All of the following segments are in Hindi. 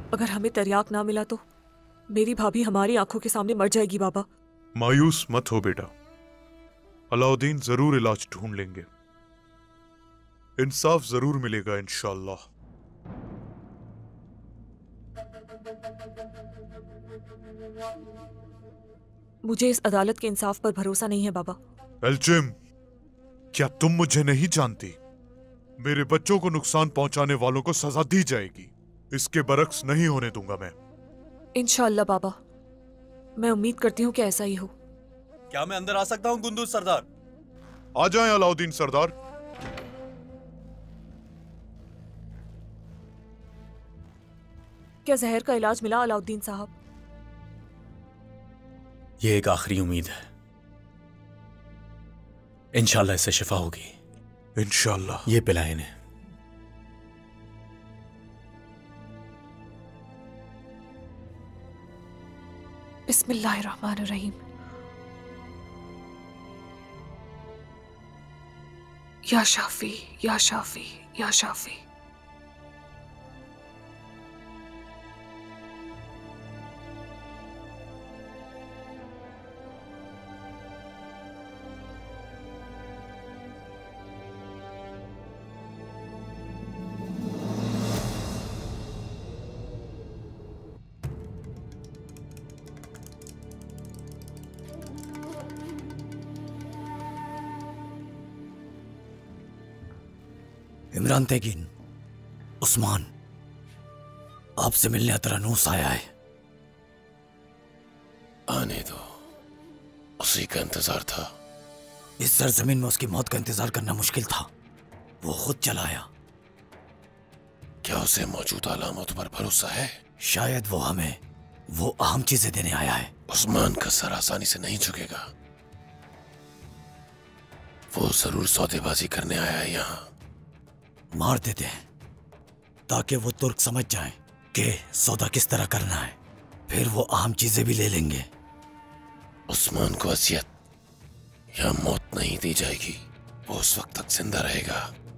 अगर हमें तरियाक ना मिला तो मेरी भाभी हमारी आंखों के सामने मर जाएगी बाबा। मायूस मत हो बेटा, अलाउद्दीन जरूर इलाज ढूंढ लेंगे, इंसाफ जरूर मिलेगा इंशाअल्लाह। मुझे इस अदालत के इंसाफ पर भरोसा नहीं है बाबा। एल्चिम, क्या तुम मुझे नहीं जानती? मेरे बच्चों को नुकसान पहुंचाने वालों को सजा दी जाएगी, इसके बरक्स नहीं होने दूंगा मैं। इंशाअल्लाह बाबा, मैं उम्मीद करती हूँ कि ऐसा ही हो। क्या मैं अंदर आ सकता हूँ गुंदूज सरदार? आ जाएं अलाउद्दीन सरदार। क्या जहर का इलाज मिला अलाउद्दीन साहब? ये एक आखिरी उम्मीद है, इंशाल्लाह इससे शिफा होगी। इंशाल्लाह। ये पिलाएं इन्हें। बिस्मिल्लाहिर्रहमानिर्रहीम। या शाफी या शाफी या शाफी। इमरान तेगिन, उस्मान, आपसे मिलने अतरानूस आया है। आने दो, उसी का इंतजार था। इस सरजमीन में उसकी मौत का इंतजार करना मुश्किल था, वो खुद चला आया। क्या उसे मौजूदा अलामतों पर भरोसा है? शायद वो हमें वो अहम चीजें देने आया है। उस्मान का सर आसानी से नहीं झुकेगा, वो जरूर सौदेबाजी करने आया है यहाँ। मार देते हैं ताकि वो तुर्क समझ जाएं कि सौदा किस तरह करना है, फिर वो अहम चीजें भी ले लेंगे। उस्मान को असियत या मौत नहीं दी जाएगी, वो उस वक्त तक जिंदा रहेगा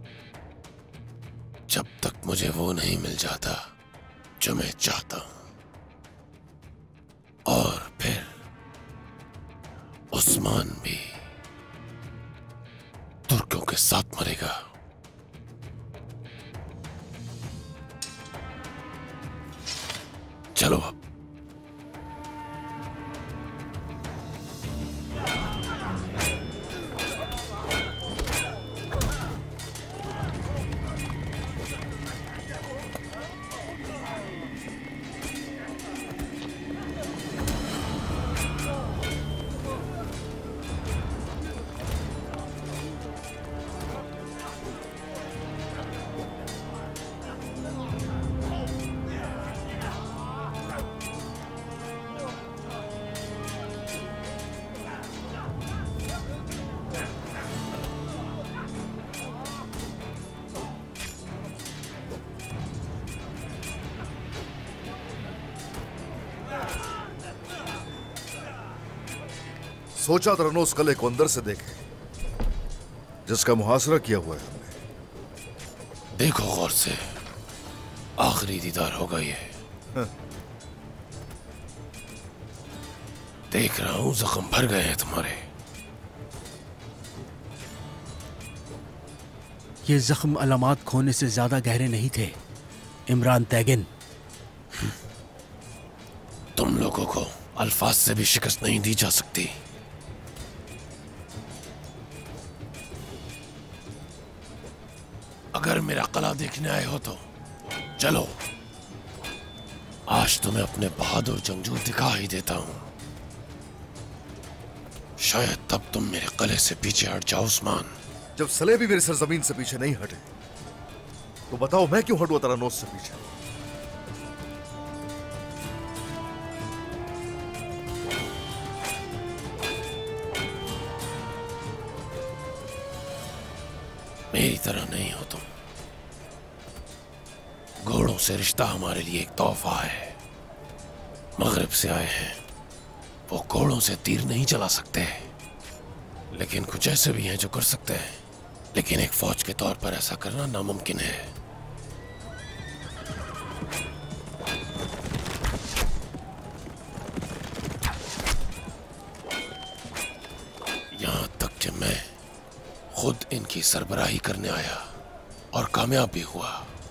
जब तक मुझे वो नहीं मिल जाता जो मैं चाहता हूं, और फिर उस्मान भी तुर्कों के साथ मरेगा। चलो अब। सोचा तरनोस कले को अंदर से देखे, जिसका मुहासरा किया हुआ है हमने। देखो गौर से, आखिरी दीदार होगा ये। देख रहा हूं जख्म भर गए हैं तुम्हारे। ये जख्म अलामात खोने से ज्यादा गहरे नहीं थे इमरान तैगिन। तुम लोगों को अल्फाज से भी शिकस्त नहीं दी जा सकती। अगर मेरा कला देखने आए हो तो चलो, आज तुम्हें अपने बहादुर जंगजू दिखा ही देता हूं। शायद तब तुम मेरे कले से पीछे हट जाओ उस्मान। जब सले भी मेरी सरजमीन से पीछे नहीं हटे, तो बताओ मैं क्यों हटूं तरनोस से पीछे? मेरी तरह नहीं हो तुम। घोड़ों से रिश्ता हमारे लिए एक तोहफा है। मगरिब से आए हैं, वो घोड़ों से तीर नहीं चला सकते, लेकिन कुछ ऐसे भी हैं जो कर सकते हैं। लेकिन एक फौज के तौर पर ऐसा करना नामुमकिन है। खुद इनकी सरबराही करने आया और कामयाब भी हुआ।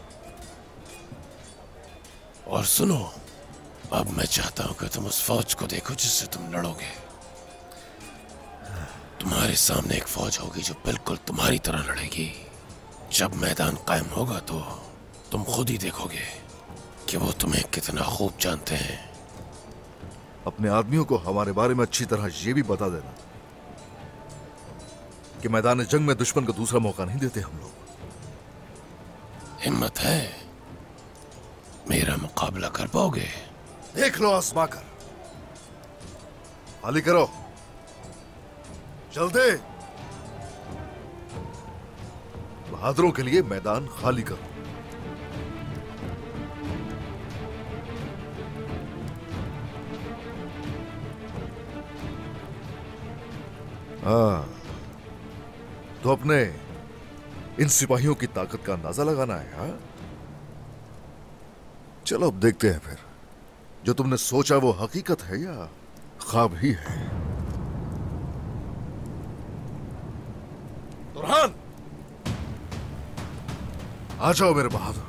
और सुनो, अब मैं चाहता हूं कि तुम उस फौज को देखो जिससे तुम लड़ोगे। तुम्हारे सामने एक फौज होगी जो बिल्कुल तुम्हारी तरह लड़ेगी। जब मैदान कायम होगा तो तुम खुद ही देखोगे कि वो तुम्हें कितना खूब जानते हैं। अपने आदमियों को हमारे बारे में अच्छी तरह ये भी बता देना कि मैदान जंग में दुश्मन को दूसरा मौका नहीं देते हम लोग। हिम्मत है? मेरा मुकाबला कर पाओगे? देख लो आजमा कर। खाली करो, जल्दी। बहादुरों के लिए मैदान खाली करो। हाँ, तो अपने इन सिपाहियों की ताकत का अंदाजा लगाना है। हाँ, चलो अब देखते हैं फिर, जो तुमने सोचा वो हकीकत है या ख्वाब ही है। तुरहान, आ जाओ मेरे बहादुर।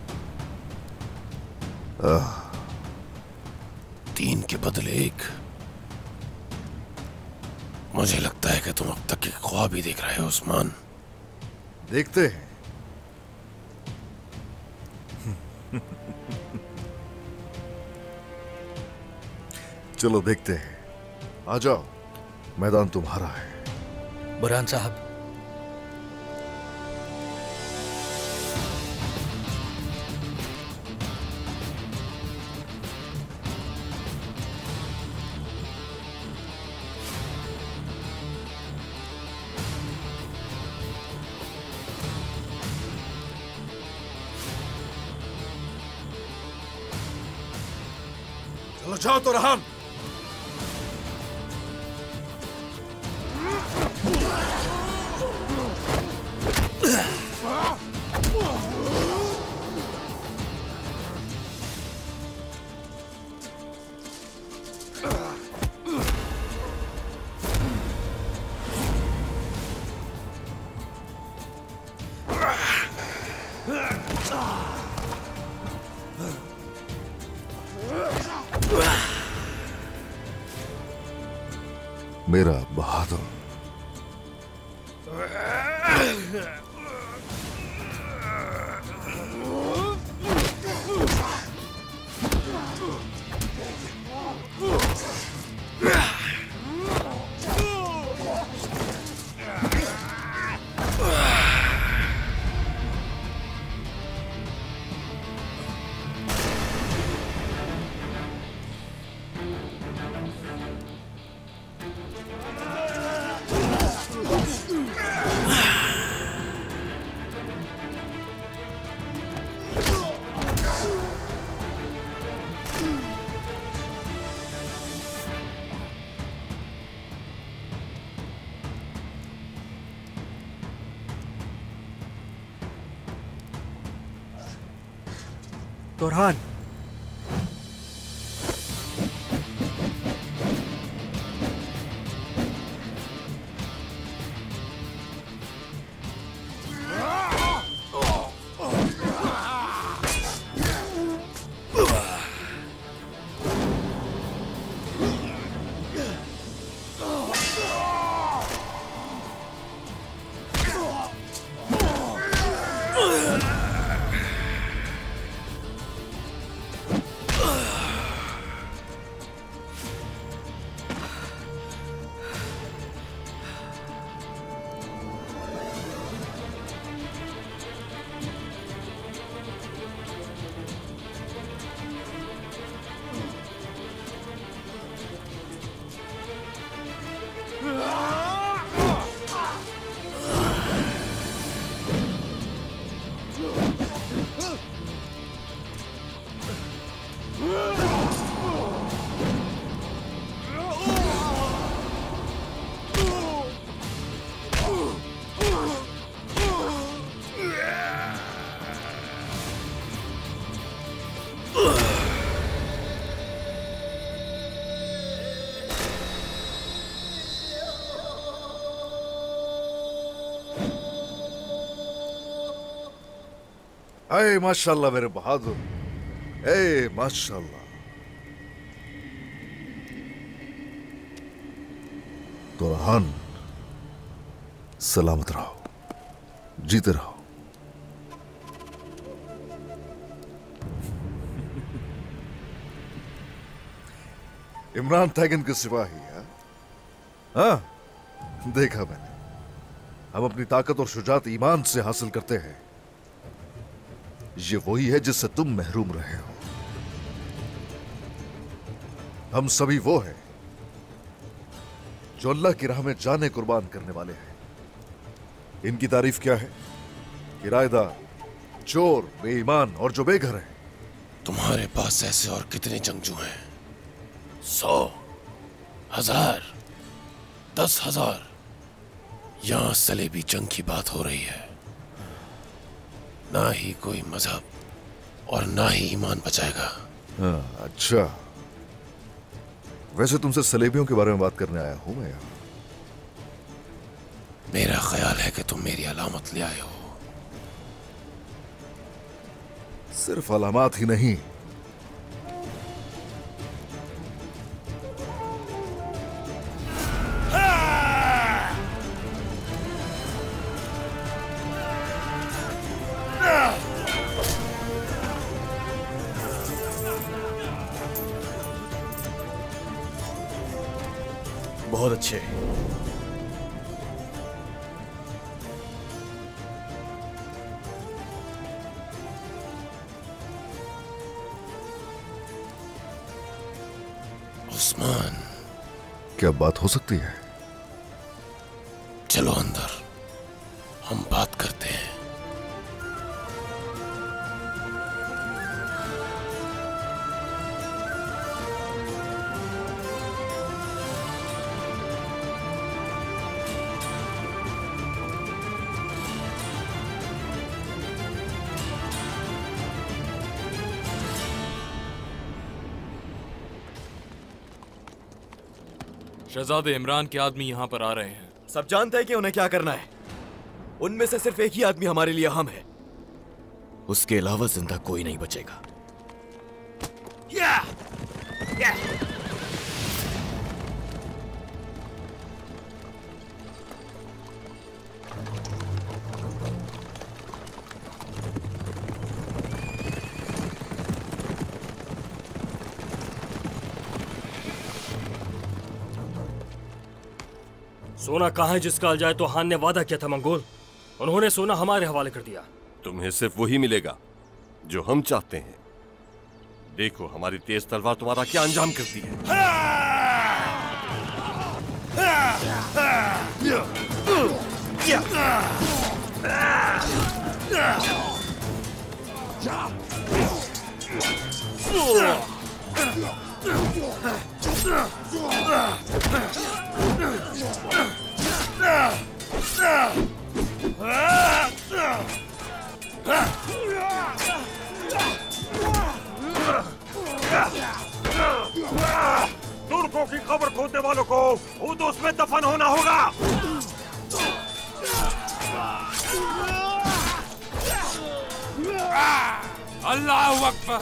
3 के बदले 1। मुझे लगता है कि तुम अब तक एक ख्वाब ही देख रहे हो उस्मान। देखते हैं। चलो देखते हैं। आ जाओ, मैदान तुम्हारा है। बुरहान साहब, चलो जाओ तुरहान। मेरा बहादुर। तुरहान, अरे माशाल्लाह मेरे बहादुर, ए माशाल्लाह। तो रहान सलामत रहो, जीते रहो। इमरान तैगन के सिपाही है। हाँ, देखा मैंने। हम अपनी ताकत और शुजात ईमान से हासिल करते हैं। ये वही है जिससे तुम महरूम रहे हो। हम सभी वो हैं जो अल्लाह की राह में जाने कुर्बान करने वाले हैं। इनकी तारीफ क्या है? किराएदार, चोर, बेईमान और जो बेघर है। तुम्हारे पास ऐसे और कितने जंगजू हैं? 100, 1000, 10,000। यहां सलेबी जंग की बात हो रही है। ना ही कोई मजहब और ना ही ईमान बचाएगा। हाँ, अच्छा। वैसे तुमसे सलेबियों के बारे में बात करने आया हूं मैं यहाँ। मेरा ख्याल है कि तुम मेरी अलामत ले आए हो। सिर्फ अलामात ही नहीं, बहुत अच्छे। उस्मान, क्या बात हो सकती है? चलो अंदर, हम बात करते हैं। शहजादे इमरान के आदमी यहाँ पर आ रहे हैं। सब जानते हैं कि उन्हें क्या करना है। उनमें से सिर्फ एक ही आदमी हमारे लिए अहम है। उसके अलावा जिंदा कोई नहीं बचेगा। सोना कहाँ है जिसका अलजाए तो हान ने वादा किया था मंगोल। उन्होंने सोना हमारे हवाले कर दिया। तुम्हें सिर्फ वही मिलेगा जो हम चाहते हैं। देखो हमारी तेज तलवार तुम्हारा क्या अंजाम करती है। तुर्कों की खबर खोदने वालों को हुदूस में दफन होना होगा। अल्लाहु अकबर।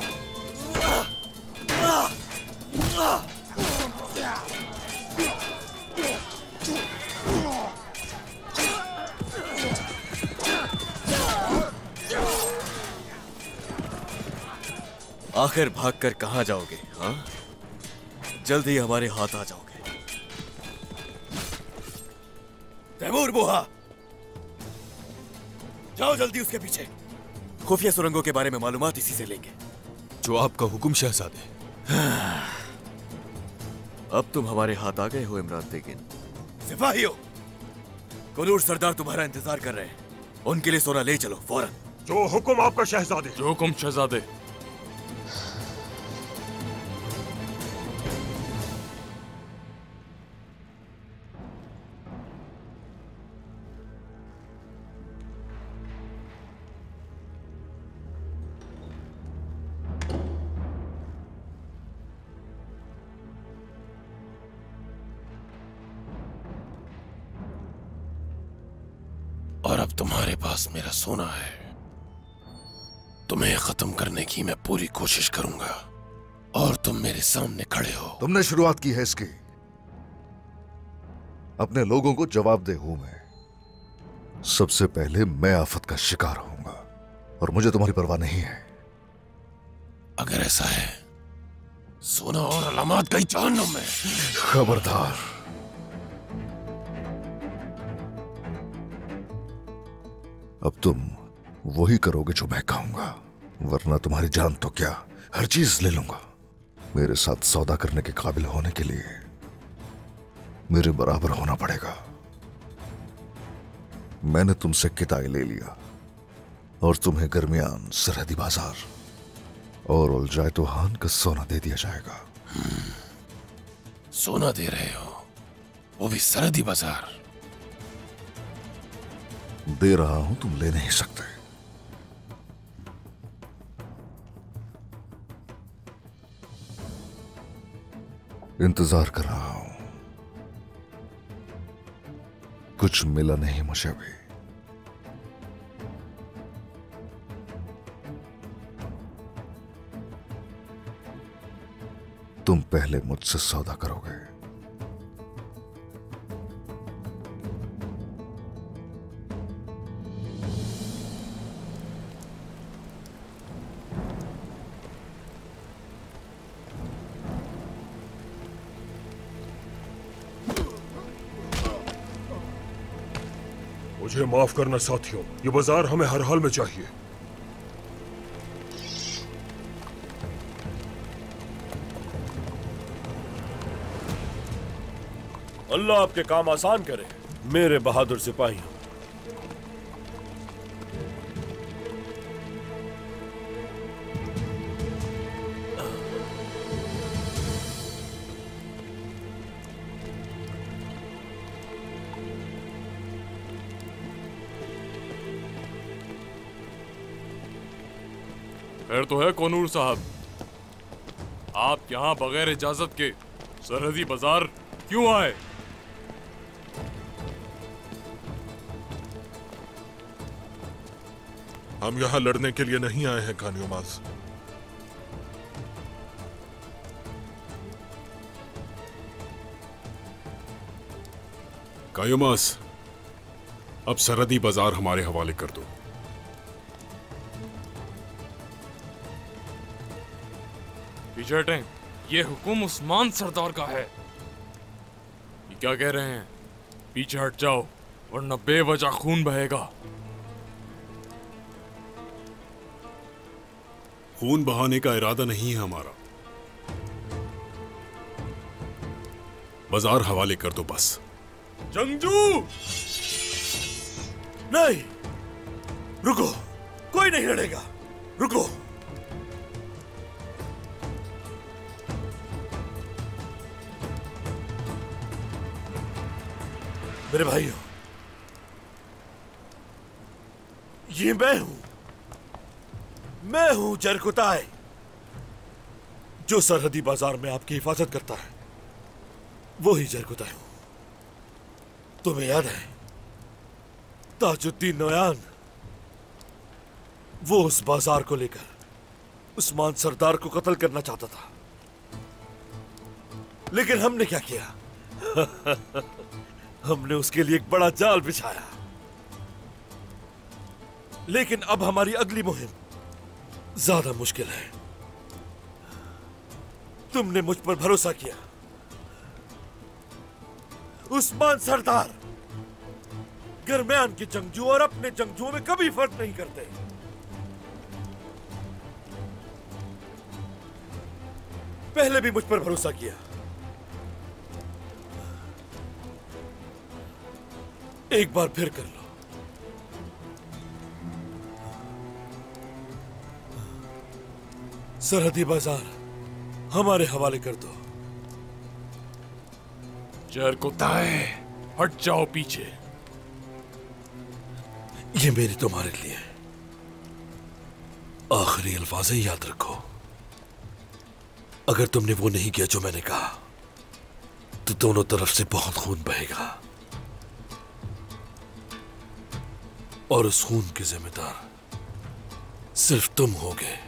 आखिर भागकर कहां जाओगे? हाँ, जल्द ही हमारे हाथ आ जाओगे। तैमूर बुहा, जाओ जल्दी उसके पीछे। खुफिया सुरंगों के बारे में मालूमात इसी से लेंगे। जो आपका हुक्म शहजादे। अब तुम हमारे हाथ आ गए हो इमरान तेगिन। सिपाहियों, कुनूर सरदार तुम्हारा इंतजार कर रहे हैं। उनके लिए सोना ले चलो फौरन। जो हुक्म आपका शहजादे। जो हुक्म शहजादे। और अब तुम्हारे पास मेरा सोना है। तुम्हें खत्म करने की मैं पूरी कोशिश करूंगा और तुम मेरे सामने खड़े हो। तुमने शुरुआत की है इसकी। अपने लोगों को जवाबदेह हूं मैं। सबसे पहले मैं आफत का शिकार होऊंगा और मुझे तुम्हारी परवाह नहीं है। अगर ऐसा है, सोना और अलामत कहीं जहन्नुम में। खबरदार। अब तुम वही करोगे जो मैं कहूंगा, वरना तुम्हारी जान तो क्या, हर चीज ले लूंगा। मेरे साथ सौदा करने के काबिल होने के लिए मेरे बराबर होना पड़ेगा। मैंने तुमसे किताई ले लिया और तुम्हें दरमियान सरहदी बाजार और उलझाए तो हान का सोना दे दिया जाएगा। सोना दे रहे हो, वो भी सरहदी बाजार? दे रहा हूं, तुम ले नहीं सकते। इंतजार कर रहा हूं, कुछ मिला नहीं मुझे भी। तुम पहले मुझसे सौदा करोगे। मुझे माफ करना साथियों, ये बाजार हमें हर हाल में चाहिए। अल्लाह आपके काम आसान करे मेरे बहादुर सिपाही। खैर तो है कोनूर साहब, आप यहाँ बगैर इजाजत के सरहदी बाजार क्यों आए? हम यहाँ लड़ने के लिए नहीं आए हैं कानियोमाज। कायोमास, अब सरहदी बाजार हमारे हवाले कर दो। पीछे हटें, ये हुक्म उस्मान सरदार का है। ये क्या कह रहे हैं? पीछे हट जाओ वरना बेवजह खून बहेगा। खून बहाने का इरादा नहीं है हमारा। बाजार हवाले कर दो बस। जंगजू नहीं, रुको, कोई नहीं लड़ेगा, रुको। मेरे भाइयों, ये मैं हूं जरकुताई, जो सरहदी बाजार में आपकी हिफाजत करता है। वो ही जरकुताई हूं। तुम्हें याद है ताजुद्दीन नोयान, वो उस बाजार को लेकर उस्मान सरदार को कत्ल करना चाहता था, लेकिन हमने क्या किया? हमने उसके लिए एक बड़ा जाल बिछाया। लेकिन अब हमारी अगली मुहिम ज्यादा मुश्किल है। तुमने मुझ पर भरोसा किया। उस्मान सरदार दरमियान के जंगजू और अपने जंगजुओं में कभी फर्क नहीं करते। पहले भी मुझ पर भरोसा किया, एक बार फिर कर लो। सरहदी बाजार हमारे हवाले कर दो। जरकुताई, हट जाओ पीछे। ये मेरी तुम्हारे लिए आखिरी अल्फाज है, याद रखो। अगर तुमने वो नहीं किया जो मैंने कहा, तो दोनों तरफ से बहुत खून बहेगा और उस खून के जिम्मेदार सिर्फ तुम होगे